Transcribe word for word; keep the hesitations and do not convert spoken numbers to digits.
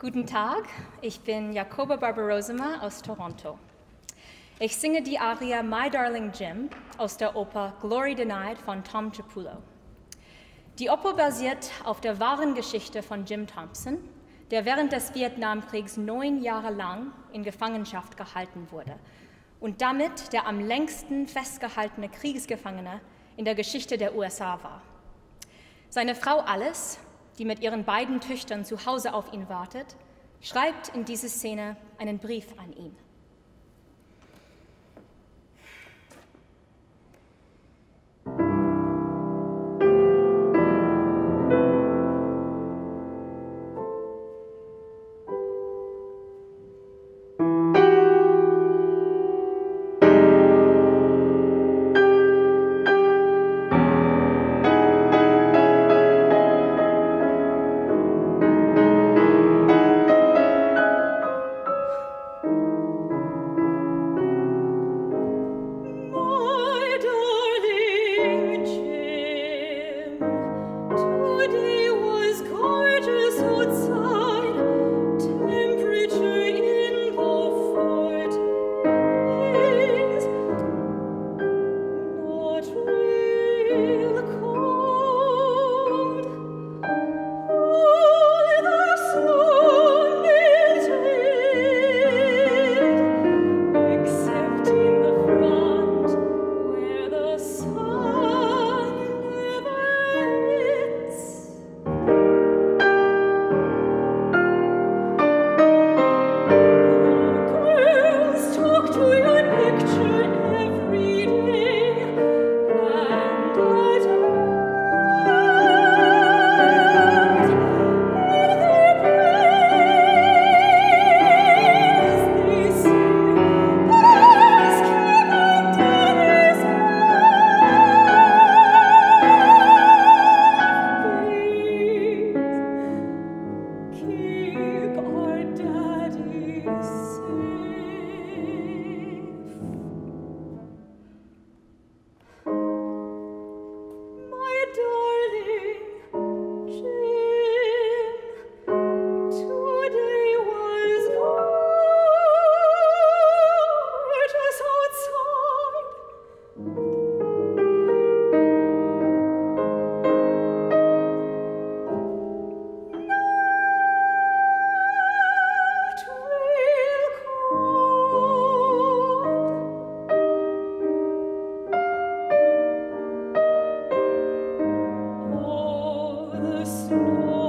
Guten Tag, ich bin Jacoba Barbarosima aus Toronto. Ich singe die Aria My Darling Jim aus der Oper Glory Denied von Tom Tripullo. Die Oper basiert auf der wahren Geschichte von Jim Thompson, der während des Vietnamkriegs neun Jahre lang in Gefangenschaft gehalten wurde und damit der am längsten festgehaltene Kriegsgefangene in der Geschichte der U S A war. Seine Frau Alice, die mit ihren beiden Töchtern zu Hause auf ihn wartet, schreibt in diese Szene einen Brief an ihn. Snow